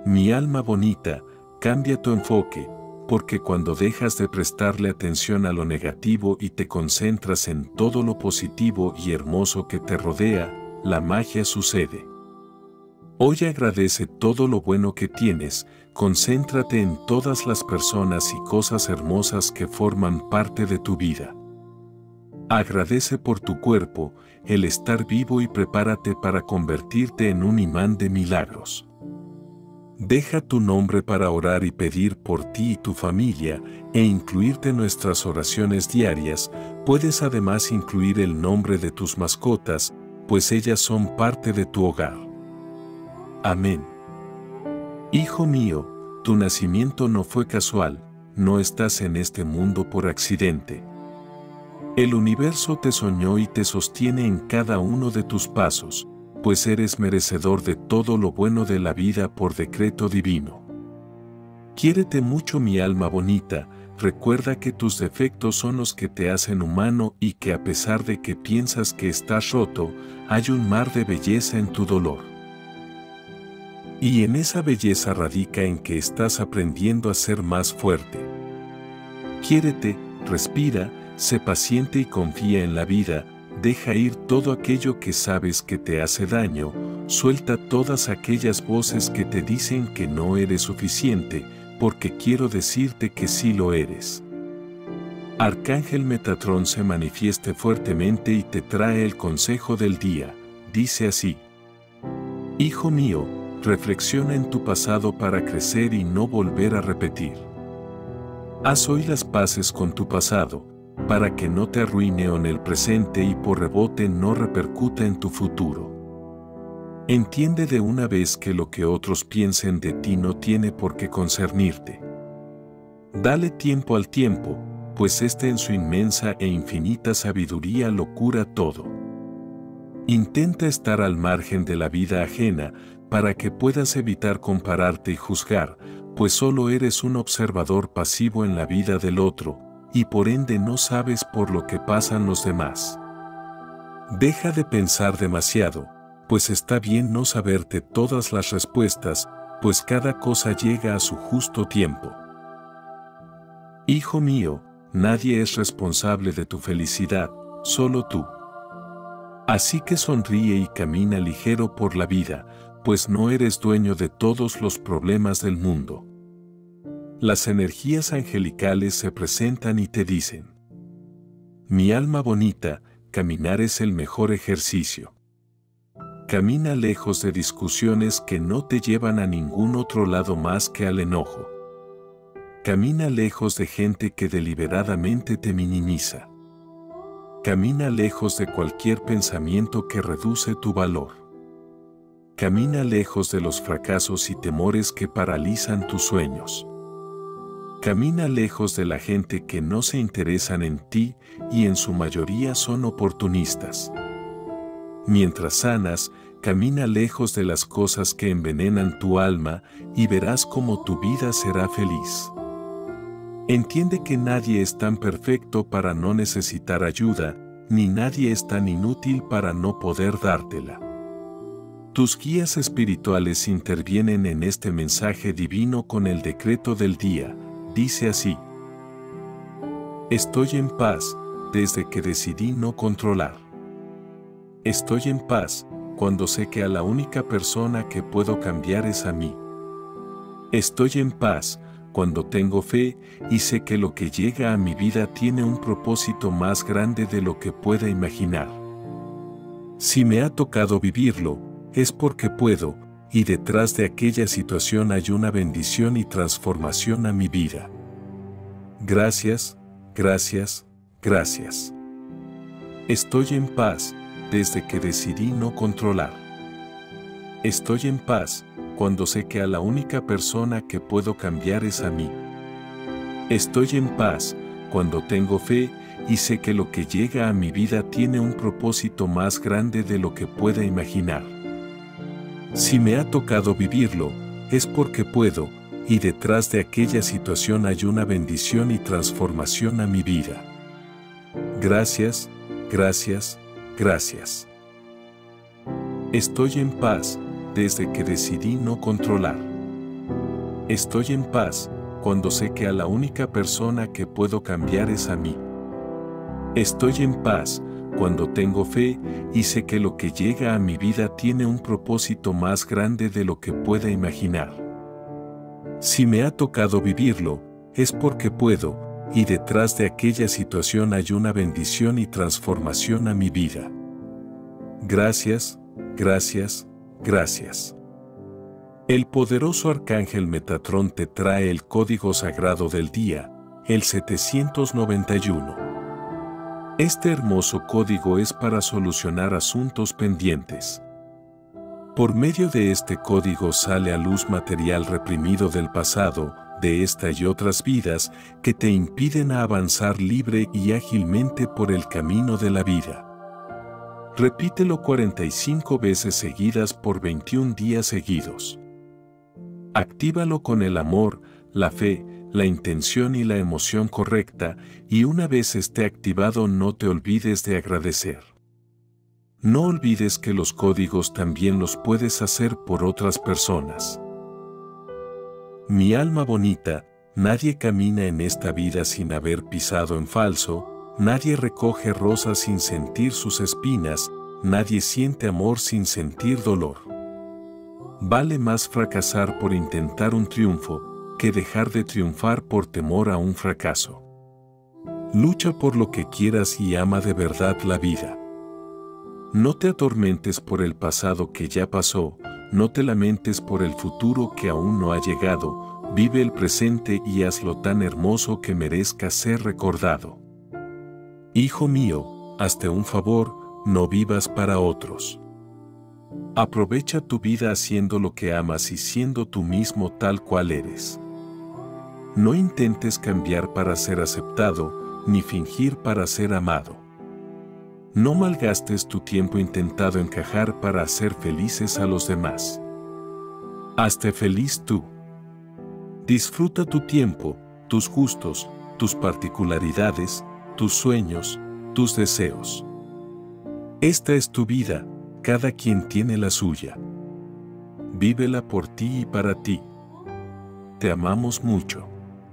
Mi alma bonita, cambia tu enfoque, porque cuando dejas de prestarle atención a lo negativo y te concentras en todo lo positivo y hermoso que te rodea, la magia sucede. Hoy agradece todo lo bueno que tienes, concéntrate en todas las personas y cosas hermosas que forman parte de tu vida. Agradece por tu cuerpo, el estar vivo y prepárate para convertirte en un imán de milagros. Deja tu nombre para orar y pedir por ti y tu familia e incluirte en nuestras oraciones diarias. Puedes además incluir el nombre de tus mascotas, pues ellas son parte de tu hogar. Amén. Hijo mío, tu nacimiento no fue casual, no estás en este mundo por accidente. El universo te soñó y te sostiene en cada uno de tus pasos, pues eres merecedor de todo lo bueno de la vida por decreto divino. Quiérete mucho, mi alma bonita, recuerda que tus defectos son los que te hacen humano y que a pesar de que piensas que estás roto, hay un mar de belleza en tu dolor. Y en esa belleza radica en que estás aprendiendo a ser más fuerte. Quiérete, respira, sé paciente y confía en la vida, deja ir todo aquello que sabes que te hace daño, suelta todas aquellas voces que te dicen que no eres suficiente, porque quiero decirte que sí lo eres. Arcángel Metatrón se manifieste fuertemente y te trae el consejo del día, dice así: Hijo mío, reflexiona en tu pasado para crecer y no volver a repetir. Haz hoy las paces con tu pasado, para que no te arruine en el presente y por rebote no repercuta en tu futuro. Entiende de una vez que lo que otros piensen de ti no tiene por qué concernirte. Dale tiempo al tiempo, pues en su inmensa e infinita sabiduría lo cura todo. Intenta estar al margen de la vida ajena, para que puedas evitar compararte y juzgar, pues solo eres un observador pasivo en la vida del otro, y por ende no sabes por lo que pasan los demás. Deja de pensar demasiado, pues está bien no saberte todas las respuestas, pues cada cosa llega a su justo tiempo. Hijo mío, nadie es responsable de tu felicidad, solo tú. Así que sonríe y camina ligero por la vida, pues no eres dueño de todos los problemas del mundo. Las energías angelicales se presentan y te dicen: mi alma bonita, caminar es el mejor ejercicio. Camina lejos de discusiones que no te llevan a ningún otro lado más que al enojo. Camina lejos de gente que deliberadamente te minimiza. Camina lejos de cualquier pensamiento que reduce tu valor. Camina lejos de los fracasos y temores que paralizan tus sueños. Camina lejos de la gente que no se interesan en ti y en su mayoría son oportunistas. Mientras sanas, camina lejos de las cosas que envenenan tu alma y verás cómo tu vida será feliz. Entiende que nadie es tan perfecto para no necesitar ayuda, ni nadie es tan inútil para no poder dártela. Tus guías espirituales intervienen en este mensaje divino con el decreto del día, dice así: estoy en paz, desde que decidí no controlar. Estoy en paz, cuando sé que a la única persona que puedo cambiar es a mí. Estoy en paz, cuando tengo fe y sé que lo que llega a mi vida tiene un propósito más grande de lo que pueda imaginar. Si me ha tocado vivirlo, es porque puedo, y detrás de aquella situación hay una bendición y transformación a mi vida. Gracias, gracias, gracias. Estoy en paz, desde que decidí no controlar. Estoy en paz, cuando sé que a la única persona que puedo cambiar es a mí. Estoy en paz, cuando tengo fe y sé que lo que llega a mi vida tiene un propósito más grande de lo que pueda imaginar. Si me ha tocado vivirlo, es porque puedo, y detrás de aquella situación hay una bendición y transformación a mi vida. Gracias, gracias, gracias. Estoy en paz, desde que decidí no controlar. Estoy en paz cuando sé que a la única persona que puedo cambiar es a mí. Estoy en paz cuando tengo fe y sé que lo que llega a mi vida tiene un propósito más grande de lo que pueda imaginar. Si me ha tocado vivirlo, es porque puedo, y detrás de aquella situación hay una bendición y transformación a mi vida. Gracias, gracias, gracias. El poderoso arcángel Metatrón te trae el código sagrado del día, el 791. Este hermoso código es para solucionar asuntos pendientes. Por medio de este código sale a luz material reprimido del pasado, de esta y otras vidas, que te impiden avanzar libre y ágilmente por el camino de la vida. Repítelo 45 veces seguidas por 21 días seguidos. Actívalo con el amor, la fe, la intención y la emoción correcta, y una vez esté activado no te olvides de agradecer. No olvides que los códigos también los puedes hacer por otras personas. Mi alma bonita, nadie camina en esta vida sin haber pisado en falso, nadie recoge rosas sin sentir sus espinas, nadie siente amor sin sentir dolor. Vale más fracasar por intentar un triunfo que dejar de triunfar por temor a un fracaso. Lucha por lo que quieras y ama de verdad la vida. No te atormentes por el pasado que ya pasó, no te lamentes por el futuro que aún no ha llegado, vive el presente y hazlo tan hermoso que merezca ser recordado. Hijo mío, hazte un favor, no vivas para otros. Aprovecha tu vida haciendo lo que amas y siendo tú mismo tal cual eres. No intentes cambiar para ser aceptado, ni fingir para ser amado. No malgastes tu tiempo intentando encajar para hacer felices a los demás. Hazte feliz tú. Disfruta tu tiempo, tus gustos, tus particularidades, tus sueños, tus deseos. Esta es tu vida, cada quien tiene la suya. Vívela por ti y para ti. Te amamos mucho.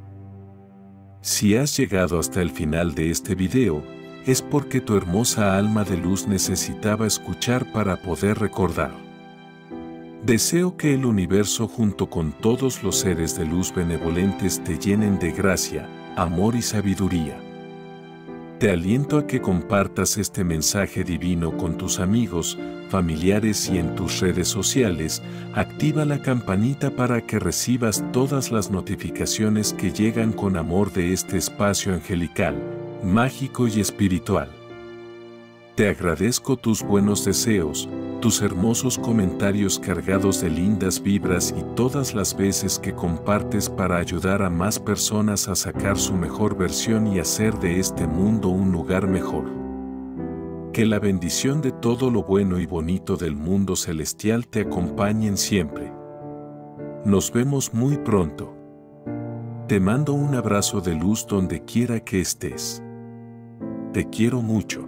Si has llegado hasta el final de este video, es porque tu hermosa alma de luz necesitaba escuchar para poder recordar. Deseo que el universo junto con todos los seres de luz benevolentes te llenen de gracia, amor y sabiduría. Te aliento a que compartas este mensaje divino con tus amigos, familiares y en tus redes sociales. Activa la campanita para que recibas todas las notificaciones que llegan con amor de este espacio angelical, mágico y espiritual. Te agradezco tus buenos deseos, tus hermosos comentarios cargados de lindas vibras y todas las veces que compartes para ayudar a más personas a sacar su mejor versión y hacer de este mundo un lugar mejor. Que la bendición de todo lo bueno y bonito del mundo celestial te acompañen siempre. Nos vemos muy pronto. Te mando un abrazo de luz donde quiera que estés. Te quiero mucho.